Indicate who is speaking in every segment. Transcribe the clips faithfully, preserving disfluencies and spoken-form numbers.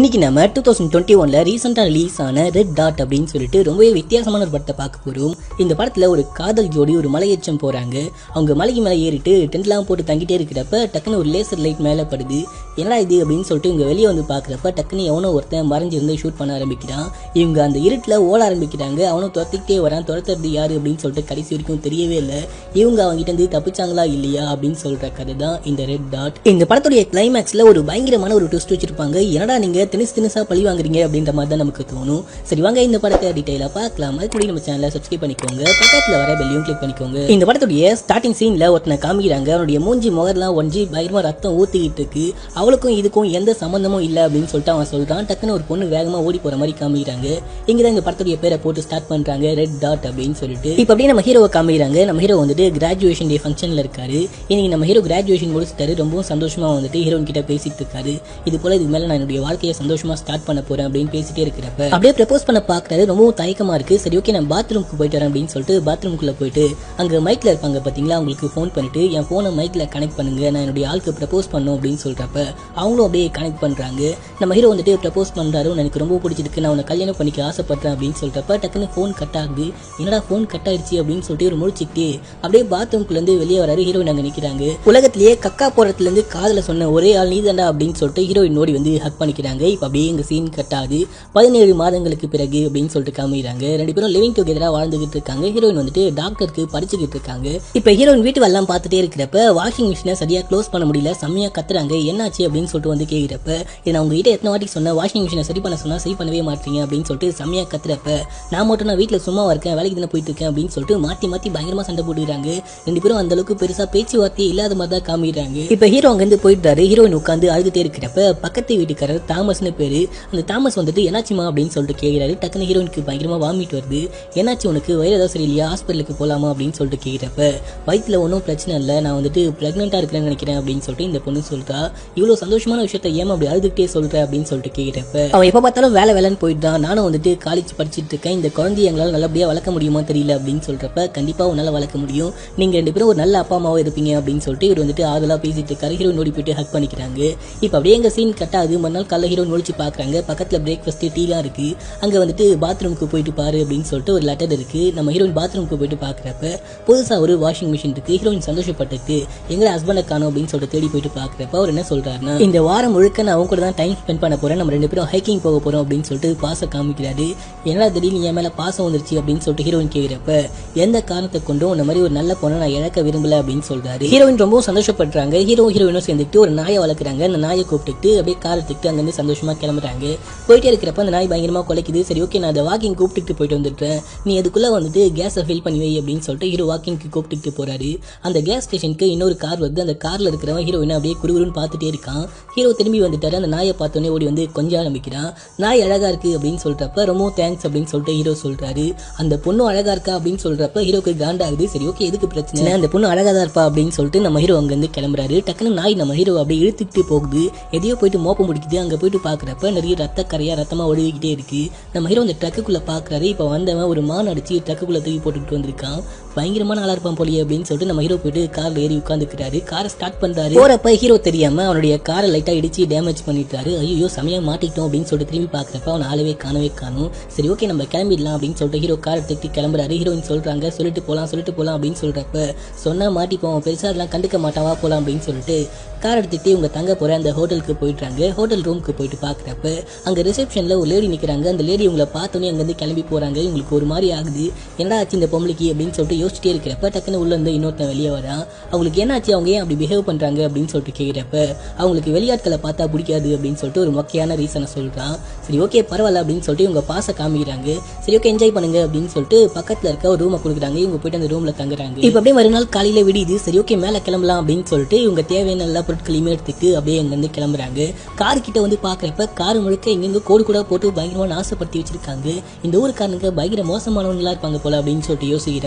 Speaker 1: இன்னைக்கு நம்ம two thousand twenty ஒன்ல ரீசெண்டாக ரிலீஸ் ஆன ரெட் டாட் அப்படின்னு சொல்லிட்டு ரொம்பவே வித்தியாசமான ஒரு படத்தை பார்க்க போகிறோம். இந்த படத்தில் ஒரு காதல் ஜோடி ஒரு மலையேற்றம் போகிறாங்க. அவங்க மலைக்கு மேலே ஏறிட்டு டென்ட்லாம் போட்டு தங்கிட்டே இருக்கிறப்ப டக்குன்னு ஒரு லேசர் லைட் மேலே படுது. என்னடா இது அப்படின்னு சொல்லிட்டு இவங்க வெளியே வந்து பார்க்குறப்ப டக்குன்னு எவனோ ஒருத்தன் மறைஞ்சிருந்து ஷூட் பண்ண ஆரம்பிக்கிறான். இவங்க அந்த இருட்டில் ஓட ஆரம்பிக்கிறாங்க. அவனும் துரத்திக்கிட்டே வரான். துரத்துறது யாரு அப்படின்னு சொல்லிட்டு கடைசி வரைக்கும் தெரியவே இல்லை. இவங்க அவங்ககிட்ட இருந்து தப்பிச்சாங்களா இல்லையா அப்படின்னு சொல்கிற கதை தான் இந்த ரெட் டாட். இந்த படத்துடைய கிளைமேக்ஸில் ஒரு பயங்கரமான ஒரு ட்விஸ்ட் வச்சிருப்பாங்க. என்னடா நீங்கள் திணிசு திணிசா பழி வாங்குறீங்க அப்படின்ற மாதிரி தான் நமக்கு தோணும். சரி வாங்க இந்த படத்தை டீடைலா பார்க்கலாம். அதுக்கு நம்ம சேனலை சப்ஸ்கிரைப் பண்ணிக்கோங்க. பக்கத்துல வர பெல்லையும் கிளிக் பண்ணிக்கோங்க. இந்த படத்துடைய ஸ்டார்டிங் சீன்ல ஒருத்தனை காமிக்கிறாங்க. அவனுடைய மூஞ்சி முகர்லாம் ஒஞ்சி பயங்கரமா ரத்தம் ஊத்திக்கிட்டு இருக்கு. அவளுக்கும் இதுக்கும் எந்த சம்பந்தமும் இல்லை அப்படின்னு சொல்லிட்டு அவன் சொல்றான். டக்குன்னு ஒரு பொண்ணு வேகமா ஓடி போற மாதிரி காமிக்கிறாங்க. இங்கதான் இந்த படத்துடைய பேரை போட்டு ஸ்டார்ட் பண்றாங்க, ரெட் டாட் அப்படின்னு சொல்லிட்டு. இப்ப அப்படியே நம்ம ஹீரோவை காமிக்கிறாங்க. நம்ம ஹீரோ வந்துட்டு கிராஜுவேஷன் டே ஃபங்க்ஷன்ல இருக்காரு. இன்னைக்கு நம்ம ஹீரோ கிராஜுவேஷன் முடிச்சுட்டாரு. ரொம்பவும் சந்தோஷமா வந்துட்டு ஹீரோயின் கிட்ட பேசிட்டு இருக்காரு. இது போல இதுக்கு மேல நான் என்னுடைய வாழ்க்கையை சந்தோஷமா ஸ்டார்ட் பண்ண போறேன் அப்படின்னு பேசிட்டே இருக்கிறப்ப அப்படியே ப்ரப்போஸ் பண்ண பாக்குறாரு. ரொம்பவும் தயக்கமா இருக்கு. சரி ஓகே நான் பாத்ரூமுக்கு போயிட்டு வரேன் அப்படின்னு சொல்லிட்டு பாத்ரூமுக்குள்ள போயிட்டு அங்க மைக்ல இருப்பாங்க பாத்தீங்களா, அவங்களுக்கு போன் பண்ணிட்டு என் போனை மைக்ல கனெக்ட் பண்ணுங்க, நான் என்னுடைய ஆளுக்கு ப்ரப்போஸ் பண்ணும் அப்படின்னு சொல்றப்ப அவங்களும் அப்படியே கனெக்ட் பண்றாங்க. நம்ம ஹீரோ வந்துட்டு ப்ரப்போஸ் பண்றாரு. எனக்கு ரொம்ப பிடிச்சிருக்கு, நான் உன்னை கல்யாணம் பண்ணிக்க ஆசைப்படுறேன் அப்படின்னு சொல்றப்ப டக்குன்னு போன் கட் ஆகுது. என்னடா போன் கட் ஆயிடுச்சு அப்படின்னு சொல்லிட்டு ஒரு முடிச்சுக்கிட்டு அப்படியே பாத்ரூம்குள்ள இருந்து வெளியே வராரு. ஹீரோயின் அங்க நிக்கிறாங்க. உலகத்திலேயே கக்கா போறதுல இருந்து காதல சொன்ன ஒரே ஆள் நீதாண்டா அப்படின்னு சொல்லிட்டு ஹீரோயின் ஓடி வந்து ஹக் பண்ணிக்கிறாங்க. இப்ப அப்படியே எங்க சீன் கட் ஆகுது. பதினேழு மாதங்களுக்கு பிறகு அப்படின்னு சொல்லிட்டு காமிக்கிறாங்க. ரெண்டு பேரும் லிவிங் டுகெதரா வாழ்ந்துகிட்டு இருக்காங்க. ஹீரோயின் வந்துட்டு டாக்டருக்கு படிச்சுக்கிட்டு இருக்காங்க. இப்ப ஹீரோயின் வீட்டு எல்லாம் பார்த்துட்டே இருக்கிறப்ப வாஷிங் மிஷினை சரியா க்ளோஸ் பண்ண முடியல, செம்மையா கத்துறாங்க. என்னாச்சு அப்படின்னு சொல்லிட்டு வந்து கேட்கிறப்ப இது நான் உங்ககிட்ட எத்தனை வாட்டி சொன்ன வாஷிங் மிஷினை சரி பண்ண சொன்னா சரி பண்ணவே மாட்டீங்க அப்படின்னு சொல்லிட்டு செம்மையா கத்துறப்ப நான் மட்டும் நான் வீட்டுல சும்மா இருக்கேன், வேலைக்கு தானே போயிட்டு இருக்கேன் அப்படின்னு சொல்லிட்டு மாத்தி மாத்தி பயங்கரமா சண்டை போட்டுக்கிறாங்க. ரெண்டு பேரும் அந்த அளவுக்கு பெருசா பேச்சுவார்த்தை இல்லாத மாதிரி தான் காமிக்கிறாங்க. இப்ப ஹீரோ அங்க இருந்து போயிட்டாரு. ஹீரோயின் உட்காந்து அழுதுட்டே இருக்கிறப்ப பக்கத்து வீட்டுக்காரர் தாமஸ்னு பேரு. அந்த தாமஸ் வந்துட்டு என்னாச்சுமா அப்படின்னு சொல்லிட்டு கேட்கிறாரு. டக்குனு ஹீரோயினுக்கு பயங்கரமா வாமிட் வருது. என்னாச்சு உனக்கு, வயிறு ஏதாவது சரியில்லையா, ஹாஸ்பிட்டலுக்கு போலாமா அப்படின்னு சொல்லிட்டு கேட்கிறப்ப வயிற்றுல ஒன்றும் பிரச்சனை இல்லை, நான் வந்துட்டு பிரெக்னெண்டா இருக்கிறேன்னு நினைக்கிறேன் அப்படின்னு சொல்லிட்டு இந்த பொண்ணு சொல்றா. இவ்வளவு சந்தோஷமான விஷயத்த ஏமா அப்படி அழுதுகிட்டே சொல்ற அப்படின்னு சொல்லிட்டு கேட்கிறப்ப அவன் எப்ப பார்த்தாலும் வேலை வேலைன்னு போயிட்டு தான், நானும் வந்துட்டு காலேஜ் படிச்சுட்டு இருக்கேன், இந்த குழந்தைய எங்களால் நல்லபடியா வளர்க்க முடியுமா தெரியல அப்படின்னு சொல்றப்ப கண்டிப்பா உன்னால வளர்க்க முடியும், நீங்க ரெண்டு பேரும் ஒரு நல்ல அப்பா அம்மாவும் இருப்பீங்க அப்படின்னு சொல்லிட்டு இவர் வந்துட்டு ஆதலா பேசிட்டு இருக்காரு. ஹீரோயின் ஓடி போயிட்டு ஹக் பண்ணிக்கிறாங்க. இப்ப அப்படியே எங்க சீன் கட்டாது. மறுநாள் காலைல ஹீரோயின் ஒழிச்சு பாக்குறாங்க. பக்கத்துல பிரேக்ஃபாஸ்ட் டீலாம் இருக்கு. அங்க வந்துட்டு பாத்ரூமுக்கு போயிட்டு பாரு அப்படின்னு சொல்லிட்டு ஒரு லெட்டர் இருக்கு. நம்ம ஹீரோயின் பாத்ரூமுக்கு போயிட்டு பாக்குறப்ப புதுசா ஒரு வாஷிங் மிஷின் இருக்கு. ஹீரோயின் சந்தோஷப்பட்டு எங்க ஹஸ்பண்டை காணோம் அப்படின்னு சொல்லிட்டு தேடி போயிட்டு பாக்குறப்ப அவர் என்ன சொல்றாருன்னா, இந்த வாரம் முழுக்க நான் அவங்க கூட தான் டைம் ஸ்பெண்ட் பண்ண போறேன், நம்ம ரெண்டு பேரும் ஹைக்கிங் போக போறோம் அப்படின்னு சொல்லிட்டு பாச காமிக்கிறாரு. என்னடா திடீர்னு என் மேல பாசம் வந்துருச்சு அப்படின்னு சொல்லிட்டு ஹீரோயின் கேட்கிறப்ப எந்த காரணத்தை கொண்டும் இந்த மாதிரி ஒரு நல்ல பொண்ணை நான் இழக்க விரும்பல அப்படின்னு சொல்றாரு. ஹீரோயின் ரொம்ப சந்தோஷப்படுறாங்க. ஹீரோ ஹீரோயினும் சேர்ந்துட்டு ஒரு நாயை வளர்க்குறாங்க. அந்த நாயை கூப்பிட்டு அப்படியே காரத்துக்கு அங்கிருந்து சந்தோஷமா கிளம்புறாங்க. போயிட்டே இருக்கிறப்ப அந்த நாய் பயங்கரமா குலைக்குது. சரி ஓகே நான் அதை வாக்கிங் கூப்பிட்டு போயிட்டு வந்துட்டேன், நீ அதுக்குள்ள வந்துட்டு கேஸை ஃபில் பண்ணி வை அப்படின்னு சொல்லிட்டு ஹீரோ வாக்கிங்க்கு கூப்பிட்டு போறாரு. அந்த கேஸ் ஸ்டேஷனுக்கு இன்னொரு கார் வருது. அந்த கார்ல இருக்கிறவன் ஹீரோயினை அப்படியே குறுகுறுன்னு பார்த்துட்டே இருக்கான். ஹீரோ திரும்பி வந்துட்டாரு. அந்த நாயை பார்த்தோன்னே ஓடி வந்து கொஞ்சம் ஆரம்பிக்கிறான். நாய் அழகா இருக்கு அப்படின்னு சொல்றப்ப ரொம்ப தேங்க்ஸ் அப்படின்னு சொல்லிட்டு ஹீரோ சொல்றாரு. அந்த பொண்ணு அழகா இருக்கா அப்படின்னு சொல்றப்ப ஹீரோக்கு காண்டாகுது. சரி ஓகே எதுக்கு பிரச்சனை, அந்த பொண்ணு அழகா தான் இருப்பா அப்படின்னு சொல்லிட்டு நம்ம ஹீரோ அங்க இருந்து கிளம்புறாரு. டக்குன்னு நாய் நம்ம ஹீரோ அப்படியே இழுத்துக்கிட்டு போகுது. எதையோ போயிட்டு மோப்பம் முடிக்குது. அங்க போயிட்டு பாக்குறப்ப நிறைய ரத்த கரையா ரத்தமா ஒழுகிக்கிட்டே இருக்கு. நம்ம ஹீரோ அந்த ட்ரக்குக்குள்ள பாக்குறாரு. இப்ப வந்தவன் ஒரு மான் அடிச்சு ட்ரக்குக்குள்ள தூக்கி போட்டுக்கிட்டு வந்திருக்கான். பயங்கரமான ஆளா இருப்பான் போலியே அப்படின்னு சொல்லிட்டு நம்ம ஹீரோ போயிட்டு கார்ல ஏறி உட்காந்துக்கிறாரு. காரை ஸ்டார்ட் பண்றாரு. போறப்ப ஹீரோ தெரியாம அவனுடைய காரை லைட்டா இடிச்சு டேமேஜ் பண்ணிட்டாரு. ஐயோ சமயா மாட்டிக்கிட்டோம் அப்படின்னு சொல்லிட்டு திரும்பி பாக்குறப்ப அவன் ஆளவே காணவே காணும். சரி ஓகே நம்ம கிளம்பிடலாம் அப்படின்னு சொல்லிட்டு ஹீரோ காரை எடுத்துட்டு கிளம்புறாரு. ஹீரோயின் சொல்றாங்க சொல்லிட்டு போலாம் சொல்லிட்டு போலாம் அப்படின்னு சொல்றப்ப சொன்னா மாட்டிப்போம், பெருசா அதெல்லாம் கண்டுக்க மாட்டாவா போலாம் அப்படின்னு சொல்லிட்டு கார் எடுத்துட்டு உங்க தங்க போற அந்த ஹோட்டலுக்கு போயிட்டாங்க. ஹோட்டல் ரூமுக்கு போயிட்டு பாக்குறப்ப அங்க ரிசப்ஷன்ல ஒரு லேடி நிக்கிறாங்க. அந்த லேடி உங்களை பார்த்தோன்னே அங்க இருந்து கிளம்பி போறாங்க. உங்களுக்கு ஒரு மாதிரி ஆகுது, என்னடா ஆச்சு இந்த பொம்பளைக்கு அப்படின்னு சொல்லிட்டு யோசிச்சுட்டே இருக்கிறப்ப டக்குன்னு உள்ள இருந்து இன்னொருத்தன் வெளியே வரான். அவங்களுக்கு என்ன ஆச்சு, அவங்க ஏன் அப்படி பிஹேவ் பண்றாங்க அப்படின்னு சொல்லிட்டு கேட்கிறப்ப அவங்களுக்கு வெளியாட்களை பார்த்தா பிடிக்காது அப்படின்னு சொல்லிட்டு ஒரு மொக்கையான ரீசனை சொல்றான். சரி ஓகே பரவாயில்ல அப்படின்னு சொல்லிட்டு இவங்க பாச காமிக்கிறாங்க. சரி ஓகே என்ஜாய் பண்ணுங்க அப்படின்னு சொல்லிட்டு பக்கத்துல இருக்க ஒரு ரூமை கொடுக்குறாங்க. இவங்க போயிட்டு அந்த ரூம்ல தங்குறாங்க. இப்ப அப்படியே மறுநாள் காலையில விடியுது. சரி ஓகே மேல கிளம்பலாம் அப்படின்னு சொல்லிட்டு இவங்க தேவையான எல்லா பொருட்களையுமே எடுத்துட்டு அப்படியே அங்க இருந்து கிளம்புறாங்க. கார் கிட்ட வந்து பாக்குறப்ப கார் முழுக்க இங்க கோடு கூட போட்டு பயங்கரமா நாசப்படுத்தி வச்சிருக்காங்க. இந்த ஊருக்காரனுக்கு பயங்கர மோசமானவங்களா இருப்பாங்க போல அப்படின்னு சொல்லிட்டு யோசிக்கிறப்ப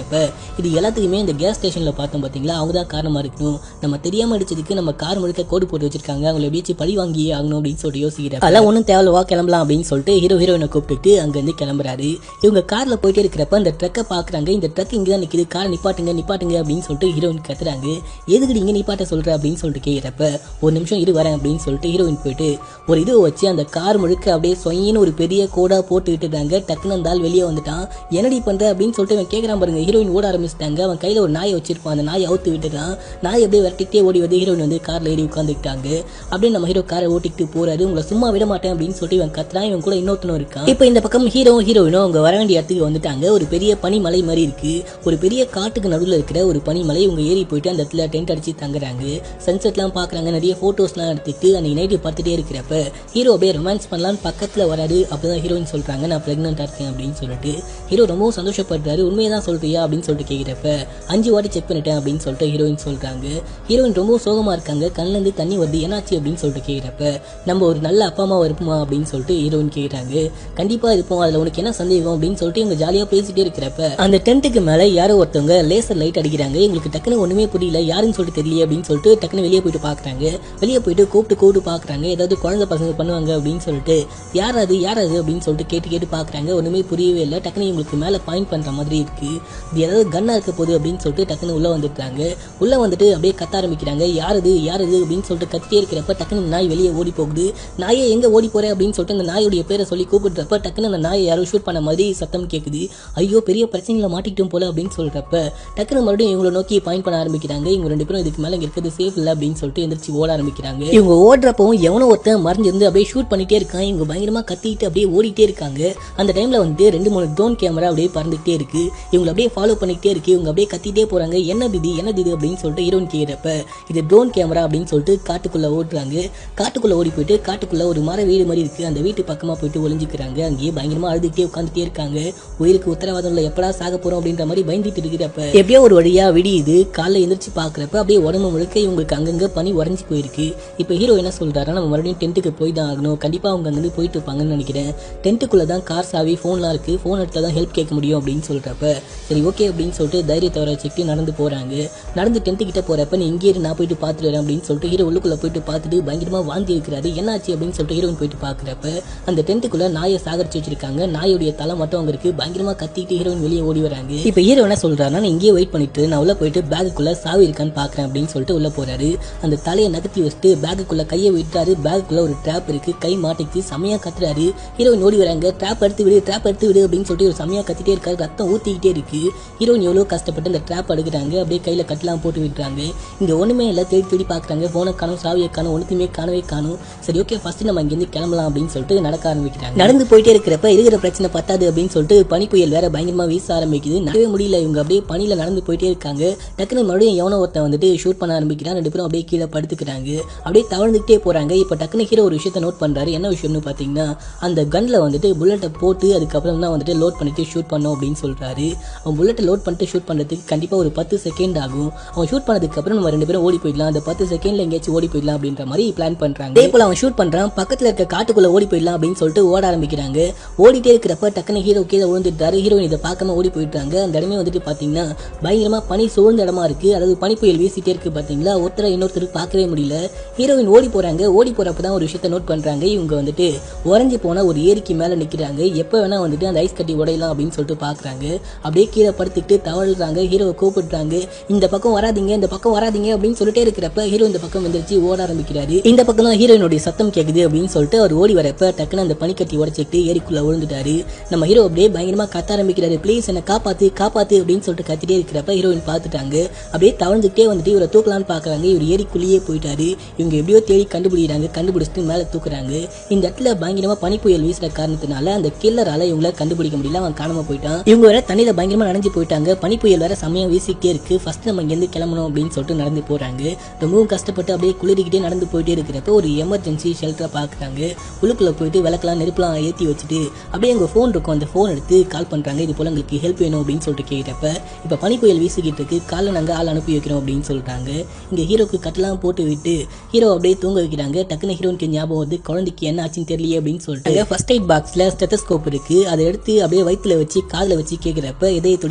Speaker 1: இது எல்லாத்துக்குமே இந்த கேஸ் ஸ்டேஷனில் பார்த்தோம் பார்த்தீங்களா, அவங்க தான் காரணமாக இருக்கணும். நம்ம தெரியாமல் அடிச்சதுக்கு நம்ம கார் முழுக்க கோடு போட்டு வச்சிருக்காங்க, அவங்களை எப்படியாச்சும் பழி வாங்கி ஆகணும் அப்படின்னு சொல்லிட்டு யோசிக்கிறேன். அதெல்லாம் ஒன்றும் தேவையில்லவா, கிளம்பலாம் அப்படின்னு சொல்லிட்டு ஹீரோ ஹீரோயினை கூப்பிட்டு அங்கேருந்து கிளம்புறாரு. இவங்க காரில் போயிட்டே இருக்கிறப்ப அந்த ட்ரக்கை பார்க்குறாங்க. இந்த ட்ரக் இங்கே தான் நிற்கிது, காரை நிப்பாட்டுங்க நிப்பாட்டுங்க அப்படின்னு சொல்லிட்டு ஹீரோயின் கத்துறாங்க. எதுக்கு இங்கே நிப்பாட்ட சொல்கிற அப்படின்னு சொல்லிட்டு கேட்குறப்ப ஒரு நிமிஷம் இரு வரேன் அப்படின்னு சொல்லிட்டு ஹீரோயின் போயிட்டு ஒரு இது வச்சு அந்த கார் முழுக்க அப்படியே சொயின்னு ஒரு பெரிய கோடா போட்டு விட்டுட்டாங்க. டக்குன்னு அந்த ஆள் வெளியே வந்துட்டான். என்னடி பண்ற அப்படின்னு சொல்லிட்டு அவன் கேட்கறான் பாருங்க. ஹீரோயின் ஓட ஆரம்பிச்சிட்டாங்க. அவன் கையில ஒரு நாயை வச்சிருப்பான், அந்த நாயை அவுத்து விட்டுறான். நாய் அப்படியே விரட்டிக்கிட்டே ஓடி வந்து ஹீரோயின் வந்து கார்ல ஏறி உட்காந்துக்கிட்டாங்க. அப்படியே நம்ம ஹீரோ காரை ஓட்டிக்கிட்டு போறாரு. உங்களை சும்மா விட மாட்டேன் அப்படின்னு சொல்லிட்டு இவன் கத்துறான். இவன் கூட இன்னொருத்தனும் இருக்கான். இப்போ இந்த பக்கம் ஹீரோ ஹீரோயினும் அவங்க வர வேண்டிய இடத்துக்கு வந்துட்டாங்க. ஒரு பெரிய பனிமலை மாதிரி இருக்கு. ஒரு பெரிய காட்டுக்கு நடுவில் இருக்கிற ஒரு பனிமலை. இவங்க ஏறி போயிட்டு அந்த இடத்துல டென்ட் அடிச்சு தங்குறாங்க. சன்செட்லாம் பாக்குறாங்க. நிறைய போட்டோஸ்லாம் எடுத்துட்டு அன்னைக்கு நைட்டு பார்த்துட்டே இருக்கிறப்ப ஹீரோ அப்படியே ரொமான்ஸ் பண்ணலான்னு பக்கத்துல வராது. அப்பதான் ஹீரோயின் சொல்றாங்க நான் பிரெக்னெண்டா இருக்கேன் அப்படின்னு சொல்லிட்டு. ஹீரோ ரொம்பவும் சந்தோஷப்படுறாரு. உண்மையதான் சொல்றியா அப்படின்னு சொல்லிட்டு கேட்கிறப்ப அஞ்சு வாட்டி செக் பண்ணிட்டேன் அப்படின்னு சொல்லிட்டு ஹீரோயின் சொல்றாங்க. ஹீரோயின் ரொம்ப சோகமா இருக்காங்க. கண்ணுல இருந்து தண்ணி வருது. என்னாச்சு அப்படின்னு சொல்லிட்டு கேட்கிறப்ப நம்ம ஒரு நல்ல அப்பா அம்மா இருப்போமா அப்படின்னு சொல்லிட்டு ஹீரோயின் கேட்கிறாங்க. கண்டிப்பா இருப்போம், அதுல உனக்கு என்ன சந்தேகம் அப்படின்னு சொல்லிட்டு இவங்க ஜாலியா பேசிட்டே இருக்கிறப்ப அந்த டென்ட்டுக்கு மேல யாரோ ஒருத்தவங்க லேசர் லைட் அடிக்கிறாங்க. எங்களுக்கு டக்குன்னு ஒண்ணுமே புரியல, யாருன்னு சொல்லிட்டு தெரியல அப்படின்னு சொல்லிட்டு டக்குன்னு வெளியே போயிட்டு பாக்குறாங்க. வெளியே போயிட்டு கூப்பிட்டு கூப்பிட்டு பாக்குறாங்க. ஏதாவது குழந்தை பசங்க பண்ணுவாங்க அப்படின்னு சொல்லிட்டு யாராது யாராது அப்படின்னு சொல்லிட்டு கேட்டு கேட்டு பாக்குறாங்க. ஒண்ணுமே புரியவே இல்லை. டக்குன்னு இவங்களுக்கு மேல பாயிண்ட் பண்ற மாதிரி இருக்கு. இது ஏதாவது கன்னா இருக்க போகுது அப்படின்னு சொல்லிட்டு டக்குன்னு உள்ள வந்துட்டாங்க. உள்ள வந்துட்டு அப்படியே கத்த ஆரம்பிக்கிறாங்க. யாரது யாரது அப்படின்னு சொல்லிட்டு கத்தியே இருக்கிறப்ப டக்குன்னு நாய் வெளியே ஓடி போகுது. நாயை எங்க ஓடி போற அப்படின்னு சொல்லிட்டு அந்த நாயோடைய பேரை சொல்லி கூப்பிடுறப்ப டக்குன்னு அந்த நாயை யாரும் ஷூட் பண்ண மாதிரி சத்தம் கேட்குது. ஐயோ பெரிய பிரச்சனைகளை மாட்டிக்கிட்டோம் போல அப்படின்னு சொல்றப்ப டக்குன்னு மறுபடியும் இவங்களை நோக்கி பாயிண்ட் பண்ண ஆரம்பிக்கிறாங்க. இவங்க ரெண்டு பேரும் இதுக்கு மேல இங்க இருக்கிறது சேஃப் இல்லை அப்படின்னு சொல்லிட்டு எந்திரிச்சு ஓட ஆரம்பிக்கிறாங்க. இவங்க ஓடுறப்பவும் எவனோ ஒருத்தன் மறைஞ்சிருந்து அப்படியே ஷூட் பண்ணிட்டே இருக்கான். இவங்க பயங்கரமா கத்திட்டு அப்படியே ஓடிட்டே இருக்காங்க. அந்த டைம்ல வந்து ரெண்டு மூணு ட்ரோன் கேமரா அப்படியே பறந்துகிட்டே இருக்கு. இவங்க அப்படியே ஃபாலோ பண்ணிக்கிட்டே இருக்கு. இவங்க அப்படியே கத்திட்டே போறாங்க. என்ன இது என்ன இது அப்படின்னு சொல்லிட்டு ஹீரோயின் கேட்கிறப்ப இது ட்ரோன் கேமரா அப்படின்னு சொல்லிட்டு காட்டுக்குள்ள ஓடுறாங்க. காட்டுக்குள்ள ஓடி போயிட்டு காட்டுக்குள்ள ஒரு மர வீடு மாதிரி இருக்கு. அந்த வீட்டு பக்கமா போயிட்டு ஒளிஞ்சுக்கிறாங்க. அங்கேயே பயங்கரமா அழுதுகிட்டே உட்காந்துட்டே இருக்காங்க. உயிருக்கு உத்தரவாதம் இல்லை, எப்படா சாக போறோம் அப்படின்ற மாதிரி பயந்துட்டு இருக்கிறப்ப எப்படியோ ஒரு வழியா விடியுது. காலைல எந்திரிச்சு பாக்குறப்ப அப்படியே உடம்பு முழுக்க இவங்களுக்கு அங்கங்க பனி உறைஞ்சு போயிருக்கு. இப்ப ஹீரோ என்ன சொல்றாரு, நம்ம மறுபடியும் டென்ட்டுக்கு போய் தான் ஆகணும். கண்டிப்பா அவங்க அங்கிருந்து போயிட்டு இருப்பாங்கன்னு நினைக்கிறேன். டென்ட்டுக்குள்ள தான் கார் சாவி போன்லாம் இருக்கு, போன் எடுத்தா தான் ஹெல்ப் கேட்க முடியும் அப்படின்னு சொல்றப்ப சரி ஓகே அப்படின்னு சொல்லிட்டு தைரியத்தை வர வச்சுக்கிட்டு நடந்து போறாங்க. நடந்து டென்ட்டு கிட்ட போறப்ப நீ இங்கே நான் போயிட்டு பாத்துட்டு வரேன் அப்படின்னு சொல்லிட்டு ஹீரோ உள்ளுக்குள்ள போயிட்டு பார்த்துட்டு பயங்கரமா வாந்தி இருக்கிறாரு. என்னாச்சு அப்படின்னு சொல்லிட்டு ஹீரோயின் போயிட்டு பாக்குறப்ப அந்த டென்ட்டுக்குள்ள நாயை சாகரிச்சு வச்சிருக்காங்க. நாயுடைய தலை மட்டும் அங்க இருக்கு. பயங்கரமா கத்திட்டு ஹீரோயின் வெளியே ஓடி வராங்க. இப்ப ஹீரோ என்ன சொல்றாருன்னா நான் இங்கேயே வெயிட் பண்ணிட்டு நான் உள்ள போயிட்டு பேக்குக்குள்ள சாவி இருக்கான்னு பாக்குறேன் அப்படின்னு சொல்லிட்டு உள்ள போறாரு. அந்த தலையை நகர்த்தி வச்சுட்டு பேக்குக்குள்ள கையை விட்டாரு. பேக்குக்குள்ள ஒரு ட்ராப் இருக்கு. கை மாட்டிச்சு. செமையா கத்துறாரு. ஹீரோயின் ஓடி வராங்க. ட்ராப் எடுத்து விடு ட்ராப் எடுத்து விடு அப்படின்னு சொல்லிட்டு ஒரு செமையா கத்திட்டே இருக்காரு. ரத்தம் ஊத்திக்கிட்டே இருக்கு. ஹீரோயின் எவ்வளவு கஷ்டப்பட்டு அந்த ட்ராப் எடுக்கிறாங்க. அப்படியே கையில கட்டலாம் போட்டு விட்டுறாங்க. இங்க ஒண்ணுமே இல்ல. தேடி தேடி பாக்குறாங்க. போன காணும் சாவியை காணும் ஒண்ணுத்தையுமே காணவே காணும். சரி ஓகே ஃபர்ஸ்ட் நம்ம இங்கிருந்து கிளம்பலாம் அப்படின்னு சொல்லிட்டு நடக்க ஆரம்பிக்கிறாங்க. நடந்து போயிட்டே இருக்கிறப்ப இருக்கிற பிரச்சனை பத்தாது அப்படின்னு சொல்லிட்டு பனி புயல் வேற பயங்கரமா வீச ஆரம்பிக்குது. நடவே முடியல. இவங்க அப்படியே பனியில நடந்து போயிட்டே இருக்காங்க. டக்குன்னு மறுபடியும் எவனோ ஒருத்தன் வந்துட்டு ஷூட் பண்ண ஆரம்பிக்கிறான். ரெண்டு பேரும் அப்படியே கீழே படுத்துக்கிறாங்க. அப்படியே தவழ்ந்துகிட்டே போறாங்க. இப்ப டக்குன்னு ஹீரோ ஒரு விஷயத்தை நோட் பண்றாரு. என்ன விஷயம்னு பாத்தீங்கன்னா அந்த கன்ல வந்துட்டு புல்லட்டை போட்டு அதுக்கப்புறம் தான் வந்துட்டு லோட் பண்ணிட்டு ஷூட் பண்ணோம் அப்படின்னு சொல்றாரு. அவன் புல்லட்டை லோட் பண்ணிட்டு ஷூட் பண்றதுக்கு கண்டிப்பா ஒரு பத்து செகண்ட் ஆகும். அவன் ஷூட் பண்ணதுக்கு அப்புறம் நம்ம ரெண்டு பேரும் ஓடி போயிடலாம். அந்த பத்து செகண்ட்ல எங்கேயாச்சும் ஓடி போயிடலாம் அப்படின்ற மாதிரி பிளான் பண்றாங்க. அதே போல அவன் ஷூட் பண்றான். பக்கத்துல இருக்க காட்டுக்குள்ள ஓடி போயிடலாம் அப்படின்னு சொல்லிட்டு ஓட ஆரம்பிக்கிறாங்க. ஓடிட்டே இருக்கிறப்ப டக்குன்னு ஹீரோ கீழே விழுந்துட்டாரு. ஹீரோயின் இதை பார்க்காம ஓடி போயிட்டாங்க. அந்த இடமே வந்துட்டு பாத்தீங்கன்னா பயங்கரமா பனி சூழ்ந்த இடமா இருக்கு. அதாவது பனி புயல் வீசிட்டே இருக்கு பாத்தீங்களா. ஒருத்தரை இன்னொருத்தருக்கு பார்க்கவே முடியல. ஹீரோயின் ஓடி போறாங்க. ஓடி போறப்பதான் ஒரு விஷயத்தை நோட் பண்றாங்க. இவங்க வந்துட்டு உறைஞ்சு போன ஒரு ஏரிக்கு மேல நிக்கிறாங்க. எப்ப வேணா வந்துட்டு அந்த ஐஸ் கட்டி உடையலாம் அப்படின்னு சொல்லிட்டு பாக்குறாங்க. அப்படியே கீழே படுத்துக்கிட்டு தவழ்றாங்க. ஹீரோவை கூப்பிடுறாங்க. இந்த பக்கம் வராதிங்க இந்த பக்கம் வராதிங்க அப்படின்னு சொல்லிட்டே இருக்கிறப்ப ஹீரோ இந்த பக்கம் எந்திரிச்சு ஓட ஆரம்பிக்கிறாரு. இந்த பக்கம் தான் ஹீரோயினுடைய சத்தம் கேக்குது அப்படின்னு சொல்லிட்டு அவர் ஓடி வரப்ப டக்குன்னு அந்த பனிக்கட்டி உடைச்சிட்டு ஏரிக்குள்ள விழுந்துட்டாரு. நம்ம ஹீரோ அப்படியே பயங்கரமா கத்த ஆரம்பிக்கிறாரு. ப்ளீஸ் என்ன காப்பாத்து காப்பாத்து அப்படின்னு சொல்லிட்டு கத்திட்டே இருக்கிறப்ப ஹீரோயின் பார்த்துட்டாங்க. அப்படியே தவழ்ந்துட்டே வந்துட்டு இவரை தூக்கலான்னு பாக்குறாங்க. இவர் ஏரிக்குள்ளேயே போயிட்டாரு. இவங்க எப்படியோ தேடி கண்டுபிடிக்கிறாங்க. கண்டுபிடிச்சிட்டு மேல தூக்குறாங்க. இந்த இடத்துல பயங்கரமா பனி புயல் வீசுற காரணத்தினால அந்த கில்லரால இவங்கள கண்டுபிடிக்க முடியல. அவன் காணாம போயிட்டான். இவங்க வேற தண்ணியில பயங்கரமா நனைஞ்சு போயிட்டாங்க. பனி புயல் வேற செமையா வீசிக்கிட்டே இருக்கு. ஃபர்ஸ்ட் நம்ம இங்கிருந்து கிளம்பணும் அப்படின்னு சொல்லிட்டு நடந்து போறாங்க. ரொம்பவும் கஷ்டப்பட்டு அப்படியே குளிரிக்கிட்டே நடந்து போயிட்டே இருக்கிறப்ப ஒரு எமர்ஜென்சி ஷெல்டரை பாக்குறாங்க. உள்ளுக்குள்ள போயிட்டு விளக்கெல்லாம் நெருப்பெல்லாம் ஏற்றி வச்சுட்டு அப்படியே எங்க போன் இருக்கும். அந்த போன் எடுத்து கால் பண்றாங்க. இது போல உங்களுக்கு ஹெல்ப் வேணும் அப்படின்னு சொல்லிட்டு கேட்டப்ப இப்ப பனி புயல் வீசிக்கிட்டு இருக்கு. காலைல நாங்க ஆள் அனுப்பி வைக்கிறோம் அப்படின்னு சொல்றாங்க. இங்க ஹீரோக்கு கட்டெல்லாம் போட்டு விட்டு ஹீரோ அப்படியே தூங்க வைக்கிறாங்க. டக்குன்னு ஹீரோனுக்கு ஞாபகம் வந்து குழந்தைக்கு என்ன ஆச்சுன்னு தெரியல அப்படின்னு சொல்லிட்டு ஃபர்ஸ்ட் எய்ட் பாக்ஸ்ல ஸ்டெத்தஸ்கோப் இருக்கு. அதை எடுத்து அப்படியே வயிற்றுல வச்சு காதுல வச்சு கேட்கிறப்ப இதய துடிப்பு கேக்குது.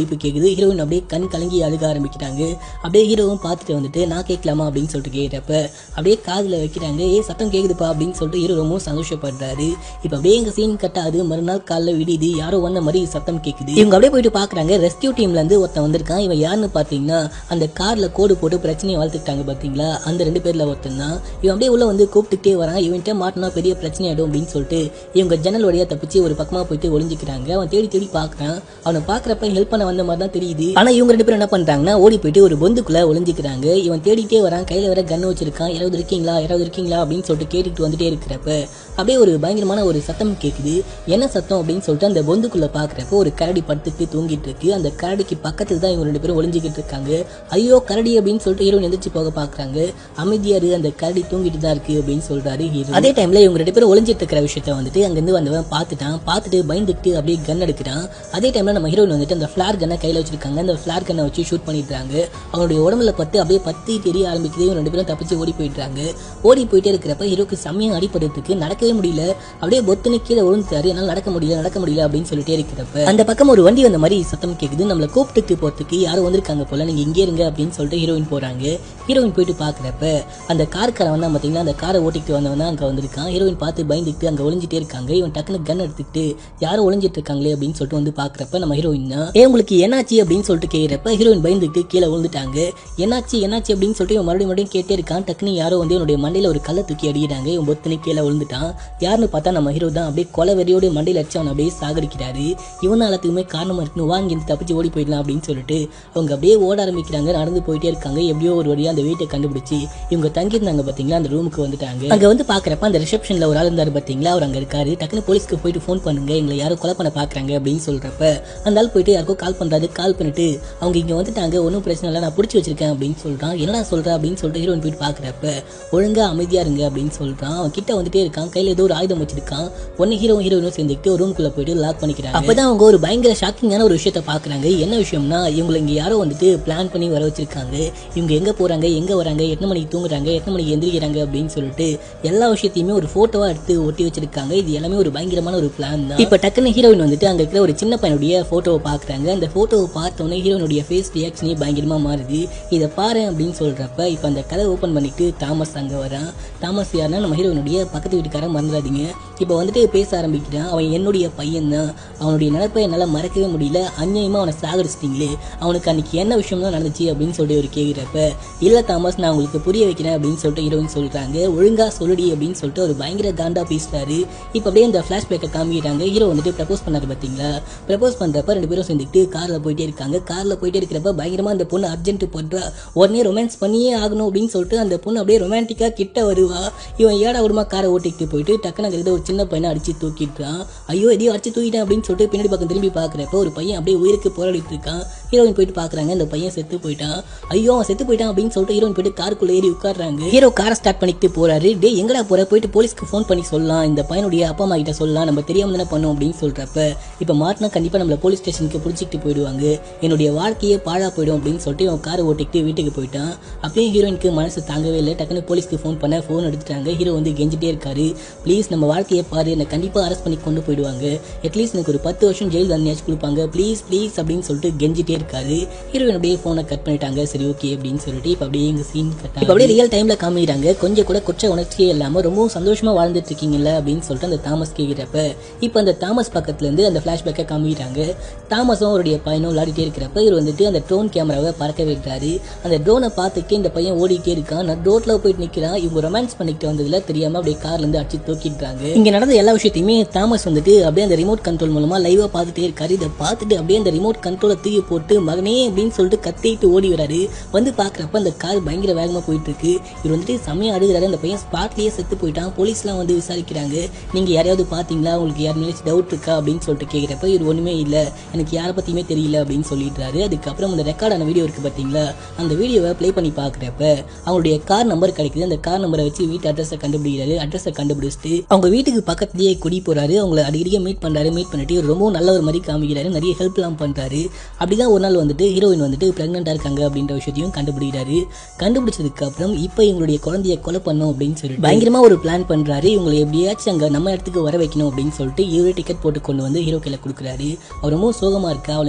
Speaker 1: போது ஹீரோயின் அப்படியே கண் கலங்கி அழுக ஆரம்பிக்கிறாங்க. அப்படியே ஹீரோவும் பார்த்துட்டு வந்துட்டு நான் கேட்கலாமா அப்படின்னு சொல்லிட்டு கேட்கிறப்ப அப்படியே காதில் வைக்கிறாங்க. ஏ சத்தம் கேட்குதுப்பா அப்படின்னு சொல்லிட்டு ஹீரோ ரொம்ப சந்தோஷப்படுறாரு. இப்போ அப்படியே எங்க சீன் கட்டாது. மறுநாள் காலைல விடியுது, யாரோ வந்த மாதிரி சத்தம் கேட்குது. இவங்க அப்படியே போயிட்டு பாக்குறாங்க. ரெஸ்கியூ டீம்ல இருந்து ஒருத்தன் வந்திருக்கான். இவன் யாருன்னு பாத்தீங்கன்னா அந்த கார்ல கோடு போட்டு பிரச்சனையை வளர்த்துக்கிட்டாங்க பாத்தீங்களா, அந்த ரெண்டு பேர்ல ஒருத்தன் தான். இவன் அப்படியே உள்ள வந்து கூப்பிட்டுட்டே வரான். இவன்கிட்ட மாட்டினா பெரிய பிரச்சனை ஆயிடும் அப்படின்னு சொல்லிட்டு இவங்க ஜன்னல் வழியா தப்பிச்சு ஒரு பக்கமா போயிட்டு ஒளிஞ்சிக்கிறாங்க. அவன் தேடி தேடி பாக்குறான். அவனை பாக்குறப்ப ஹெல்ப் பண்ண வந்த மாதிரி தான் தெரியுது. ஆனா இவங்க ரெண்டு பேரும் என்ன பண்றாங்கன்னா ஓடி போயிட்டு ஒரு பொந்துக்குள்ள ஒளிஞ்சிக்கிறாங்க. இவன் தேடிட்டே வரான். கையில வேற கன் வச்சிருக்கான். யாராவது இருக்கீங்களா யாராவது இருக்கீங்களா அப்படின்னு சொல்லிட்டு கேட்டுட்டு வந்துட்டே இருக்கிறப்ப அப்படியே ஒரு பயங்கரமான ஒரு சத்தம் கேட்குது. என்ன சத்தம் அப்படின்னு சொல்லிட்டு அந்த பொந்துக்குள்ள பாக்குறப்ப ஒரு கரடி படுத்துட்டு தூங்கிட்டு இருக்கு. அந்த கரடிக்கு பக்கத்துல தான் இவங்க ரெண்டு பேரும் ஒளிஞ்சிக்கிட்டு இருக்காங்க. ஐயோ கரடி அப்படின்னு சொல்லிட்டு ஹீரோ எந்திரிச்சு போக பாக்குறாங்க. அமைதியாரு, அந்த கரடி தூங்கிட்டு தான் இருக்கு அப்படின்னு சொல்றாரு ஹீரோ. அதே டைம்ல இவங்க ரெண்டு பேரும் ஒளிஞ்சிட்டு இருக்கிற விஷயத்த வந்துட்டு அங்கிருந்து வந்தவன் பார்த்துட்டான். பார்த்துட்டு பயந்துட்டு அப்படியே கன் எடுக்கிறான். அதே டைம்ல நம்ம ஹீரோயின் வந்துட்டு அந்த ஃபிளார் கன்னை கையில வச்சிருக்காங்க. அந்த ஃபிளார் கன்னை வச்சு ஷூட் பண்ணிடுறாங்க. அவனுடைய உடம்புல பத்து அப்படியே பத்தி தெரிய ஆரம்பிக்குது. இவங்க ரெண்டு பேரும் தப்பிச்சு ஓடி போயிடுறாங்க. ஓடி போயிட்டே இருக்கிறப்ப ஹீரோக்கு செம்மையா அடிபடுறதுக்கு நடக்கவே முடியல. அப்படியே பொத்துன்னு கீழே விழுந்துட்டாரு. என்னால நடக்க முடியல நடக்க முடியல அப்படின்னு சொல்லிட்டே இருக்கிறப்ப அந்த பக்கம் ஒரு வண்டி வந்த மாதிரி சத்தம் கேக்குது. நம்மள கூப்பிட்டு போறதுக்கு யாரும் வந்திருக்காங்க போல, நீங்க இங்கே இருங்க அப்படின்னு சொல்லிட்டு ஹீரோயின் போறாங்க. ஹீரோயின் போயிட்டு பாக்குறப்ப அந்த கார்காரன் வந்தா பாத்தீங்கன்னா அந்த காரை ஓட்டிட்டு வந்தவன் தான் அங்க வந்திருக்கான். ஹீரோயின் பார்த்து பயந்துட்டு அங்க ஒளிஞ்சிட்டே இருக்காங்க. இவன் டக்குனு கன் எடுத்துக்கிட்டு யாரும் ஒளிஞ்சிட்டு இருக்காங்களே அப்படின்னு சொல்லிட்டு வந்து பாக்குறப்ப நம்ம ஹீரோயின் தான். ஏ உங்களுக்கு என்னாச்சு அப்படின்னு சொல்லிட்டு கேட்கிறப்ப ஹீரோயின் பயந்துட்டு கீழே விழுந்துட்டாங்க. என்னாச்சு என்னாச்சு அப்படின்னு சொல்லிட்டு இவன் மறுபடியும் மறுபடியும் கேட்டே இருக்கான். டக்குனு யாரோ வந்து என்னுடைய மண்டையில ஒரு கல்லை தூக்கி அடிக்கிறாங்க. இவன் பொத்துன்னு கீழே விழுந்துட்டான். யாருன்னு பார்த்தா நம்ம ஹீரோ தான். அப்படியே கொலை வெறியோட மண்டையில அடிச்சு அவன் அப்படியே சாகடிக்கிறாரு. இவன் எல்லாத்துக்குமே காரணமா இருக்குன்னு வாங்கி தப்பிச்சு ஓடி போயிடலாம் அப்படின்னு சொல்லிட்டு அவங்க அப்படியே ஓட ஆரம்பிக்கிறாங்க. நடந்து போயிட்டே இருக்காங்க. எப்படியோ ஒரு வழியா அந்த வீட்டை கண்டுபிடிச்சு இவங்க தங்கி இருந்தாங்க பாத்தீங்களா, அந்த ரூமுக்கு வந்துட்டாங்க. அங்க வந்து பாக்குறப்ப அந்த ரிசப்ஷன்ல ஒரு ஆள் இருந்தாரு பாத்தீங்களா, அவர் அங்க இருக்காரு. டக்குனு போலீஸ்க்கு போயிட்டு போன் பண்ணுங்க, எங்களை யாரும் கொலை பண்ண பாக்குறாங்க அப்படின்னு சொல்றப்ப அந்த ஆள் போயிட்டு யாருக்கோ கால் பண்றாரு. கால் பண்ணிட்டு அவங்க இங்க வந்துட்டாங்க, ஒன்னும் பிரச்சனை இல்லை, நான் பிடிச்சி வச்சிருக்கேன் அப்படின்னு சொல்றான். என்னடா சொல்ற அப்படின்னு சொல்லிட்டு ஹீரோயின் போயிட்டு பாக்குறப்ப ஒழுங்கா அமைதியா இருங்க அப்படின்னு சொல்றான். அவன் கிட்ட வந்துட்டே இருக்கான். கையில ஏதோ ஒரு ஆயுதம் வச்சிருக்கான். ஒன்னு ஹீரோ ஹீரோயினும் சேர்ந்துட்டு ரூம்குள்ள போயிட்டு லாக் பண்ணிக்கிறாங்க. அப்பதான் அவங்க ஒரு பயங்கர ஷாக்கிங்கான ஒரு விஷயத்த பாக்குறாங்க. என்ன விஷயம்னா இவங்களை இங்க யாரோ வந்துட்டு பிளான் பண்ணி வர வச்சிருக்காங்க. இவங்க எங்க போறாங்க, எங்க வராங்க, எத்தனை மணிக்கு தூங்குறாங்க, எத்தனை மணிக்கு எந்திரிக்கிறாங்க அப்படின்னு சொல்லிட்டு எல்லா விஷயத்தையுமே ஒரு போட்டோவா எடுத்து ஒட்டி வச்சிருக்காங்க. இது எல்லாமே ஒரு பயங்கரமான ஒரு பிளான் தான். இப்ப டக்குன்னு ஹீரோயின் வந்துட்டு அங்க இருக்கிற ஒரு சின்ன பையனுடைய போட்டோவை பாக்குறாங்க. அந்த போட்டோவை பார்த்தோன்னே ஹீரோயினுடைய ஃபேஸ் ரியாக்ஷனே பயங்கரமா மாறுது. இதை பாரு அப்படின்னு சொல்றப்ப இப்ப அந்த கதை ஓபன் பண்ணிட்டு தாமஸ் அங்க வரான். தாமஸ் யாருன்னா நம்ம ஹீரோயினுடைய பக்கத்து வீட்டுக்காரன், மறந்துடாதீங்க. இப்ப வந்துட்டு பேச ஆரம்பிக்கிறான். அவன் என்னுடைய பையன் தான், அவனுடைய நினைப்பை என்னால மறக்கவே முடியல, அநியாயமா அவனை சாகடிச்சிட்டீங்களே, அவனுக்கு அன்னைக்கு என்ன விஷயம் தான் நடந்துச்சு அப்படின்னு சொல்லிட்டு ஒரு கேட்கிறப்ப இல்ல தாமஸ் நான் உங்களுக்கு புரிய வைக்கிறேன் அப்படின்னு சொல்லிட்டு ஹீரோயின் சொல்றாங்க. ஒழுங்கா சொல்லுடி அப்படின்னு சொல்லிட்டு ஒரு பயங்கர காண்டா பேசுறாரு. இப்ப அப்படியே இந்த பிளாஷ்பேக்கை காமிக்கிறாங்க. ஹீரோ வந்துட்டு ப்ரப்போஸ் பண்ணாரு பாத்தீங்களா, ப்ரப்போஸ் பண்றப்ப ரெண்டு பேரும் சேர்ந்துட்டு கார்ல போயிட்டே இருக்காங்க. கார்ல போயிட்டே இருக்கிறப்ப பயங்கரமா அந்த பொண்ணு அர்ஜென்ட் பண்றா, உடனே ரொமான்ஸ் பண்ணியே ஆகணும் அப்படின்னு சொல்லிட்டு அந்த பொண்ணு அப்படியே ரொமான்டிக்கா கிட்ட வருவா. இவன் ஏடா விடுமா காரை ஓட்டிக்கிட்டு போயிட்டு டக்குனு ஒரு சின்ன பையனை அடிச்சு தூக்கிட்டான். ஐயோ எதையோ அடிச்சு தூக்கிட்டேன் அப்படின்னு சொல்லிட்டு பின்னாடி பக்கம் திரும்பி பாக்குறப்ப ஒரு பையன் அப்படியே உயிருக்கு போராடிட்டு இருக்கான். ஹீரோயின் போயிட்டு பாக்குறாங்க, அந்த பையன் செத்து போயிட்டான். ஐயோ அவன் செத்து போயிட்டான் அப்படின்னு சொல்லிட்டு ஹீரோயின் போயிட்டு காருக்குள்ள ஏறி உட்காடுறாங்க. ஹீரோ காரை ஸ்டார்ட் பண்ணிட்டு போறாரு. டே எங்கடா போற, போயிட்டு போலீஸ்க்கு ஃபோன் பண்ணி சொல்லலாம், இந்த பையனுடைய அப்பா அம்மா கிட்ட சொல்லலாம், நம்ம தெரியாம தானே பண்ணோம் அப்படின்னு சொல்றப்ப இப்ப மாட்டினா கண்டிப்பா நம்மள போலீஸ் ஸ்டேஷனுக்கு பிடிச்சிட்டு போயிடுவாங்க, என்னுடைய வாழ்க்கையே பாழா போயிடும் அப்படின்னு சொல்லிட்டு அவன் காரை ஓட்டிக்கிட்டு வீட்டுக்கு போயிட்டான். அப்பயும் ஹீரோயினுக்கு மனசு தாங்கவே இல்லை. டக்குனு போலீஸ்க்கு ஃபோன் பண்ண ஃபோன் எடுத்துட்டாங்க. ஹீரோ வந்து கெஞ்சிட்டே இருக்காரு, ப்ளீஸ் நம்ம வாழ்க்கையை பாரு, என்னை கண்டிப்பா அரெஸ்ட் பண்ணி கொண்டு போயிடுவாங்க, அட்லீஸ்ட் எனக்கு ஒரு பத்து வருஷம் ஜெயில் தண்டனையாச்சும் கொடுப்பாங்க, ப்ளீஸ் ப்ளீஸ் அப்படின்னு சொல்லிட்டு கெஞ்சிட்டே இருக்காரு. ஹீரோயின் அப்படியே போனை கட் பண்ணிட்டாங்க. சரி ஓகே அப்படின்னு சொல்லிட்டு இப்ப அப்படியே எங்க சீன் கட் இப்ப அப்படியே ரியல் டைம்ல காமிக்கிறாங்க. கொஞ்சம் கூட குற்ற உணர்ச்சியே இல்லாம ரொம்ப சந்தோஷமா வாழ்ந்துட்டு இருக்கீங்கல்ல அப்படின்னு சொல்லிட்டு அந்த தாமஸ் கேட்கிறப்ப இப்ப அந்த தாமஸ் பக்கத்துல இருந்து அந்த பிளாஷ்பேக்கை காமிக்கிறாங்க. தாமஸும் அவருடைய பையனும் விளையாடிட்டே இருக்கிறப்ப இவர் வந்துட்டு அந்த ட்ரோன் கேமராவை பறக்க வைக்கிறாரு. அந்த ட்ரோனை பார்த்துட்டு இந்த பையன் ஓடிட்டே இருக்கான். நான் ரோட்ல போயிட்டு நிக்கிறான். இவங்க ரொமான்ஸ் பண்ணிட்டு வந்ததுல தெரியாம அப்படியே கார்ல இருந்து அடிச்சு தூக்கிட்டாங்க. இங்க நடந்த எல்லா விஷயத்தையுமே தாமஸ் வந்துட்டு அப்படியே அந்த ரிமோட் கண்ட்ரோல் மூலமா லைவா பார்த்துட்டே இருக்காரு. இதை பார்த்துட்டு அப்படியே அந்த ரிமோட் கண்ட்ரோலை தூக்கி போட்டு மகனே அப்படின்னு சொல்லிட்டு கத்திட்டு ஓடி வராரு. வந்து பாக்குறப்ப அந்த கார் பயங்கர வேகமா போயிட்டு இருக்கு. இவர் வந்துட்டு செமையா அழுகிறாரு. அந்த பையன் ஸ்பாட்லயே செத்து போயிட்டான். போலீஸ்லாம் வந்து விசாரிக்கிறாங்க. நீங்க யாரையாவது பாத்தீங்களா, உங்களுக்கு யாரும் டவுட் இருக்கா அப்படின்னு சொல்லிட்டு கேட்கிறப்ப இவர் ஒண்ணுமே இல்ல, எனக்கு யாரை பத்தியுமே தெரியல அப்படின்னு சொல்லிடுறாரு. அதுக்கப்புறம் அந்த ரெக்கார்டான வீடியோ இருக்கு பாத்தீங்களா, அந்த வீடியோவை பிளே பண்ணி பாக்குறப்ப அவங்களுடைய கார் நம்பர் கிடைக்குது. அந்த கார் நம்பரை வச்சு வீட்டு அட்ரஸை கண்டுபிடிக்கிறாரு. அட்ரஸை கண்டுபிடிச்சிட்டு அவங்க வீட்டுக்கு பக்கத்துலயே குடி போறாரு. அவங்களை அடிக்கடியே மீட் பண்றாரு. மீட் பண்ணிட்டு ரொம்ப நல்ல ஒரு மாதிரி காமிக்கிறாரு. நிறைய ஹெல்ப் எல்லாம் பண்றாரு. அப்படிதான் ஒரு நாள் வந்துட்டு ஹீரோயின் வந்துட்டு பிரெக்னெண்டா இருக்காங்க அப்படின்ற விஷயத்தையும் கண்டுபிடிக்கிறாரு. கண்டுபிடிச்சதுக்கு அப்புறம் இப்ப இவங்களுடைய குழந்தைய கொலை பண்ணும் அப்படின்னு சொல்லிட்டு பயங்கரமா ஒரு பிளான் பண்றாரு. இவங்களை எப்படியாச்சும் அங்க நம்ம இடத்துக்கு வர வைக்கணும் அப்படின்னு சொல்லிட்டு இவரே டிக்கெட் போட்டு கொண்டு வந்து ஹீரோ கையில கொடுக்குறாரு. அவர் ரொம்ப சோகமா இருக்கா, அவளை எங்கேயாச்சும் வெளியே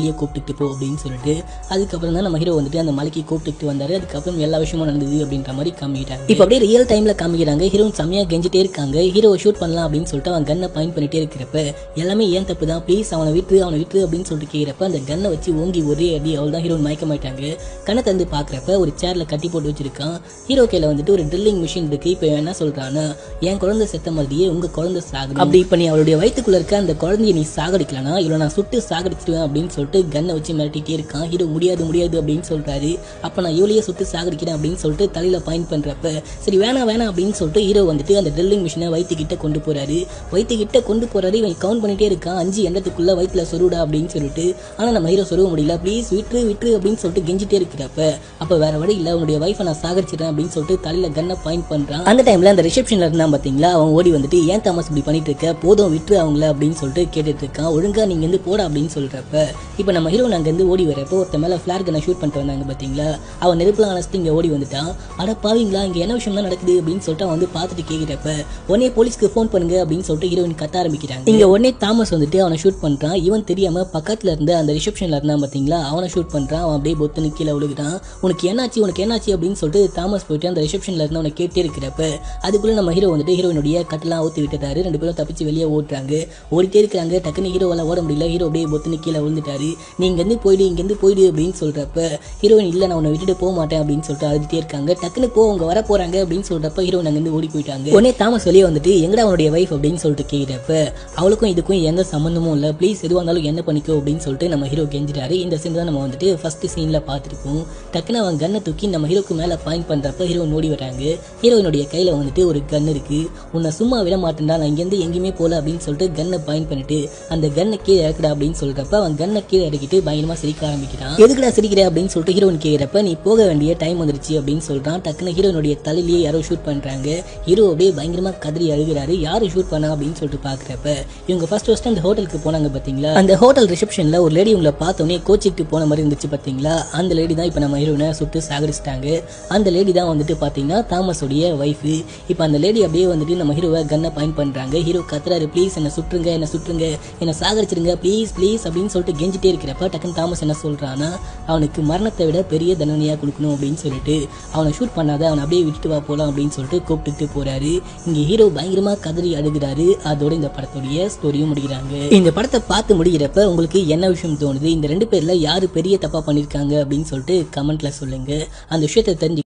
Speaker 1: வெளியே கூப்பிட்டு போ அப்படின்னு சொல்லிட்டு அதுக்கப்புறம் தான் நம்ம ஹீரோ வந்துட்டு அந்த மலைக்கு கூப்பிட்டு வந்தாரு. அதுக்கப்புறம் எல்லா விஷயமும் நடந்தது அப்படின்ற மாதிரி காமிக்கிறாங்க. இப்போ அப்படியே ரியல் டைம்ல காமிக்கிறாங்க. ஹீரோயின் செம்மையா கெஞ்சிட்டே இருக்காங்க. ஹீரோவை ஷூட் பண்ணலாம் அப்படின்னு சொல்லிட்டு அவன் கன்னை பாயிண்ட் பண்ணிட்டே இருக்கிறப்ப எல்லாமே ஏன் தப்பு தான், ப்ளீஸ் அவனை விட்டு அவனை விட்டு அப்படின்னு சொல்லிட்டு கேட்கிறப்ப அந்த கன்னை வச்சு ஓங்கி ஒரே அடி அவள் தான் ஹீரோயின் மயக்கமாயிட்டாங்க. கண்ணை தந்து பாக்குறப்ப ஒரு சேர்ல கட்டி போட்டு வச்சிருக்கான். ஹீரோ கையில வந்துட்டு ஒரு ட்ரில்லிங் மிஷின் இருக்கு. இப்போ என்ன சொல்றான்னா, என் குழந்தை செத்த மாதிரியே உங்க குழந்தை சாகணும், அப்படி இப்ப நீ அவளுடைய வயிற்றுக்குள்ள இருக்க அந்த குழந்தைய நீ சாகடிக்கலனா இவளை நான் சுட்டு சாகடிச்சிடுவேன் அப்படின்னு சொல்லிட்டு கன்னை வச்சு மிரட்டிட்டே இருக்கான். ஹீரோ முடியாது முடியாது அப்படின்னு சொல்றாரு. அப்ப நான் இவளையே சுட்டு சாகடிக்கிறேன் அப்படின்னு சொல்லிட்டு தலையில பாயிண்ட் பண்றப்ப சரி வேணாம் வேணாம் அப்படின்னு சொல்லிட்டு ஹீரோ வந்துட்டு அந்த ட்ரில்லிங் மிஷினை வயிற்றுக்கிட்ட கொண்டு போறாரு. வயிற்றுக்கிட்ட கொண்டு போறாரு. இவன் கவுண்ட் பண்ணிட்டே இருக்கான், அஞ்சு எண்ணத்துக்குள்ள வயிற்றுல சொருடா அப்படின்னு சொல்லிட்டு. ஆனா நம்ம ஹீரோ சொருக முடியல. ப்ளீஸ் விட்டு விட்டு அப்படின்னு சொல்லிட்டு கெஞ்சிட்டே இருக்கிறப்ப அப்ப வேற வழி இல்ல, உன்னுடைய வைஃபை நான் சாகடிச்சிடறேன் அப்படின்னு சொல்லிட்டு தலையில கன்னை பாயிண்ட் பண்றான். அந்த டைம்ல அந்த ரிசப்ஷன்ல இருந்தா பாத்தீங்களா, அவன் ஓடி வந்துட்டு ஏன் தாமஸ் இப்படி பண்ணிட்டு இருக்க, போதும் விட்டு அவங்கள அப்படின்னு சொல்லிட்டு கேட்டுட்டு இருக்கான். ஒழுங்கா நீங்க இருந்து போட அப்படின்னு சொல்றப்ப இப்ப நம்ம ஹீரோ அங்க இருந்து ஓடி வரப்ப ஒருத்த மேல ஃபிளார் கன்னை ஷூட் பண்ணிட்டு வந்தாங்க பாத்தீங்களா, அவன் நெருப்புல அணைச்சிட்டு இங்க ஓடி வந்துட்டான். அட பாவீங்களா, இங்க என்ன விஷயம் தான் நடக்குது அப்படின்னு சொல்லிட்டு அவன் வந்து பாத்துட்டு கேட்கிறப்ப உடனே போலீஸ்க்கு போன் பண்ணுங்க அப்படின்னு சொல்லிட்டு ஹீரோயின் கத்த ஆரம்பிக்கிறாங்க. இங்க உடனே தாமஸ் வந்துட்டு அவனை ஷூட் பண்றான். இவன் தெரியாம பக்கத்துல இருந்து அந்த ரிசப்ஷன்ல இருந்தா பாத்தீங்களா, அவனை ஷூட் பண்றான். அவன் அப்படியே பொத்துன்னு கீழே விழுகிறான். உனக்கு என்னாச்சு உனக்கு என்னாச்சு அப்படின்னு சொல்லிட்டு தாமஸ் போயிட்டு அந்த ரிசப்ஷன்ல இருந்து அவனை கேட்டே இருக்கிறப்ப அதுக்குள்ள நம்ம ஹீரோ வந்துட்டு ஹீரோயினுடைய கட்டெல்லாம் ஊத்தி விட்டுட்டாரு. ரெண்டு பேரும் தப்பிச்சு வெளியே ஓடுறாங்க. ஓடிட்டே இருக்கிறாங்க. டக்குன்னு ஹீரோவால ஓட முடியல. ஹீரோ அப்படியே பொத்துன்னு கீழே விழுந்துட்டாரு. நீ இங்கேருந்து போயிடு இங்கேருந்து போயிடு அப்படின்னு சொல்றப்ப ஹீரோயின் இல்ல நான் உன்னை விட்டுட்டு போக மாட்டேன் அப்படின்னு சொல்லிட்டு அழுதுட்டே இருக்காங்க. டக்குன்னு போ அவங்க வர போறாங்க அப்படின்னு சொல்றப்ப ஹீரோயின் அங்கிருந்து ஓடி போயிட்டாங்க. உடனே தாமஸ் வெளியே வந்துட்டு எங்கடா அவனுடைய வைஃப் அப்படின்னு சொல்லிட்டு கேட்கிறப்ப அவளுக்கும் இதுக்கும் எந்த சம்பந்தமும் இல்ல, ப்ளீஸ் எதுவாக இருந்தாலும் என்ன பண்ணிக்கோ அப்படின்னு சொல்லிட்டு நம்ம ஹீரோ கெஞ்சிட்டாரு. இந்த சீன் தான் நம்ம வந்துட்டு ஃபர்ஸ்ட் சீன்ல பார்த்துருக்கோம். டக்குன்னு அவன் கன்னை தூக்கி நம்ம ஹீரோக்கு மேல பாயிண்ட் பண்றப்ப ஹீரோ ஓடி வராங்க. ஹீரோயினுடைய கையில வந்துட்டு ஒரு கன் இருக்கு. உன்னை சும்மா விட மாட்டேன்டா, நான் இங்கேருந்து எங்கேயுமே போல அப்படின்னு சொல்லிட்டு கன்னை பாயிண்ட் பண்ணிட்டு அந்த கன்னை கீழே இறக்குடா அப்படின்னு சொல்றப்ப அவன் கன்னை கீழே இறக்கிட்டு பயங்கரமா சிரிக்க ஆரம்பிக்கிறான். எதுக்குடா சிரிக்கிற அப்படின்னு சொல்லிட்டு ஹீரோயின் கேட்கிறப்ப நீ போக வேண்டிய டைம் வந்துருச்சு அப்படின்னு சொல்றான். டக்குன்னு ஹீரோயினுடைய தலையிலேயே யாரோ ஷூட் பண்றாங்க. ஹீரோ அப்படியே பயங்கரமா கதறி அழுகிறாரு. யாரு ஷூட் பண்ணா அப்படின்னு சொல்லிட்டு பாக்குறப்ப இவங்க ஃபர்ஸ்ட் ஃபர்ஸ்ட் அந்த ஹோட்டலுக்கு போனாங்க பாத்தீங்களா, அந்த ஹோட்டல் ரிசப்ஷன்ல ஒரு லேடி உங்களை பார்த்தோன்னே கோச்சிட்டு போன மாதிரி இருந்துச்சு பாத்தீங்களா, அந்த லேடி தான் இப்ப நம்ம ஹீரோயினை சுட்டு சாகடிச்சிட்டாங்க. அந்த லேடி தான் வந்துட்டு பாத்தீங்கன்னா தாமஸ் உடைய வைஃப். இப்ப அந்த லேடி அப்படியே வந்துட்டு நம்ம ஹீரோவை கன்னை பாயிண்ட் பண்றாங்க. ஹீரோ கத்துறாரு, ப்ளீஸ் என்ன சுற்றுங்க என்ன சுற்றுங்க என்ன சாகடிச்சிருங்க ப்ளீஸ் ப்ளீஸ் அப்படின்னு சொல்லிட்டு கெஞ்சிட்டே இருக்கிறப்ப டக்குன்னு தாமஸ் என்ன சொல்றான்னா, அவனுக்கு மரணத்தை விட பெரிய தண்டனையா கொடுக்கணும் அப்படின்னு சொல்லிட்டு அவனை ஷூட் பண்ணாத, அவனை அப்படியே விட்டுட்டு வா போலாம் அப்படின்னு சொல்லிட்டு கூப்பிட்டு போறாரு. இங்க ஹீரோ பயங்கரமா கதறி அழுகிறாரு. அதோட இந்த படத்துடைய ஸ்டோரியும் முடிக்கிறாங்க. இந்த படத்தை பார்த்து முடிகிறப்ப உங்களுக்கு என்ன விஷயம் தோணுது, இந்த ரெண்டு பேர்ல யாரு பெரிய தப்பா பண்ணிருக்காங்க அப்படின்னு சொல்லிட்டு கமெண்ட்ல சொல்லுங்க. அந்த விஷயத்தை தெரிஞ்சு